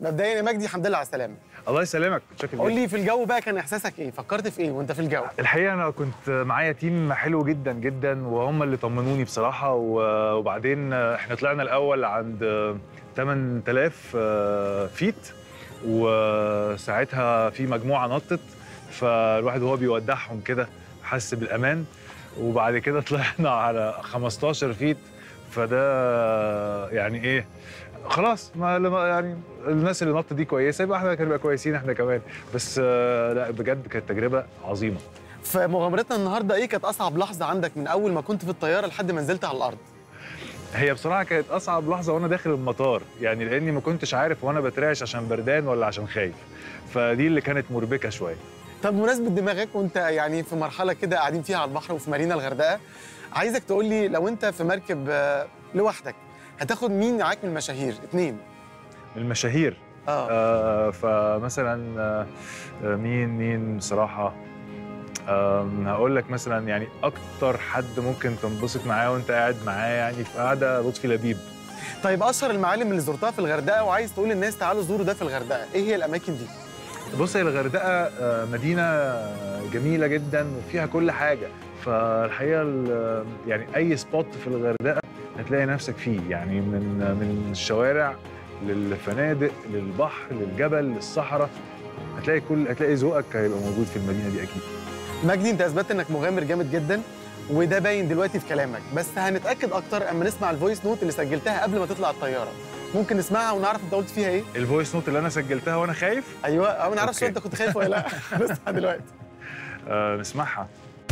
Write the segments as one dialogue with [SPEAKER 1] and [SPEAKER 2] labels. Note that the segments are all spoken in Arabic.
[SPEAKER 1] مبدئيا يا مجدي الحمد لله على السلامه.
[SPEAKER 2] الله يسلمك، متشكر جدا.
[SPEAKER 1] قول لي في الجو بقى كان احساسك ايه؟ فكرت في ايه وانت في الجو؟
[SPEAKER 2] الحقيقه انا كنت معايا تيم حلو جدا جدا وهم اللي طمنوني بصراحه، وبعدين احنا طلعنا الاول عند 8000 فيت، وساعتها في مجموعه نطت، فالواحد وهو بيودعهم كده حس بالامان. وبعد كده طلعنا على 15 فيت، فده يعني ايه، خلاص ما يعني الناس اللي نطت دي كويسه، يبقى احنا هنبقى كويسين احنا كمان. بس لا بجد كانت تجربه عظيمه.
[SPEAKER 1] في مغامرتنا النهارده ايه كانت اصعب لحظه عندك من اول ما كنت في الطياره لحد ما نزلت على الارض؟
[SPEAKER 2] هي بصراحه كانت اصعب لحظه وانا داخل المطار، يعني لاني ما كنتش عارف وانا بترعش عشان بردان ولا عشان خايف، فدي اللي كانت مربكه شويه.
[SPEAKER 1] طب بمناسبه دماغك وانت يعني في مرحله كده قاعدين فيها على البحر وفي مارينا الغردقه، عايزك تقول لي لو انت في مركب لوحدك هتاخد مين معاك من المشاهير؟ اتنين
[SPEAKER 2] من المشاهير. فمثلا مين بصراحه، هقول لك مثلا يعني اكتر حد ممكن تنبسط معاه وانت قاعد معاه يعني في قعده لطفي لبيب.
[SPEAKER 1] طيب اشهر المعالم اللي زرتها في الغردقه وعايز تقول للناس تعالوا زوروا ده في الغردقه، ايه هي الاماكن دي؟
[SPEAKER 2] بص، هي الغردقه مدينه جميله جدا وفيها كل حاجه، فالحقيقه يعني اي سبوت في الغردقه هتلاقي نفسك فيه، يعني من الشوارع للفنادق للبحر للجبل للصحراء، هتلاقي ذوقك هيبقى موجود في المدينه دي اكيد.
[SPEAKER 1] مجدي انت اثبتت انك مغامر جامد جدا وده باين دلوقتي في كلامك، بس هنتاكد اكتر اما نسمع الفويس نوت اللي سجلتها قبل ما تطلع الطياره. ممكن نسمعها ونعرف انت قلت فيها ايه؟
[SPEAKER 2] الفويس نوت اللي انا سجلتها وانا خايف؟
[SPEAKER 1] ايوه، ما نعرفش انت كنت خايف ولا لا. نسمع دلوقتي.
[SPEAKER 2] نسمعها.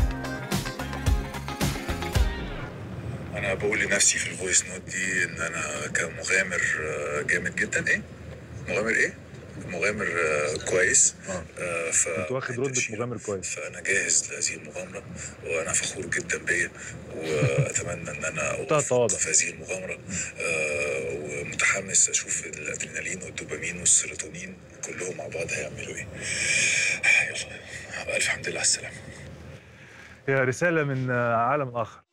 [SPEAKER 3] انا بقول لنفسي في الفويس نوت دي ان انا كمغامر جامد جدا. ايه مغامر ايه مغامر كويس.
[SPEAKER 2] كنت واخد رتبه مغامر كويس،
[SPEAKER 3] فانا جاهز لهذه المغامره وانا فخور جدا بيا واتمنى ان انا اوفق في هذه المغامره. ومتحمس اشوف الادرينالين والدوبامين والسيروتونين كلهم مع بعض هيعملوا ايه. يلا الف حمد لله على السلامه.
[SPEAKER 2] هي رساله من عالم اخر.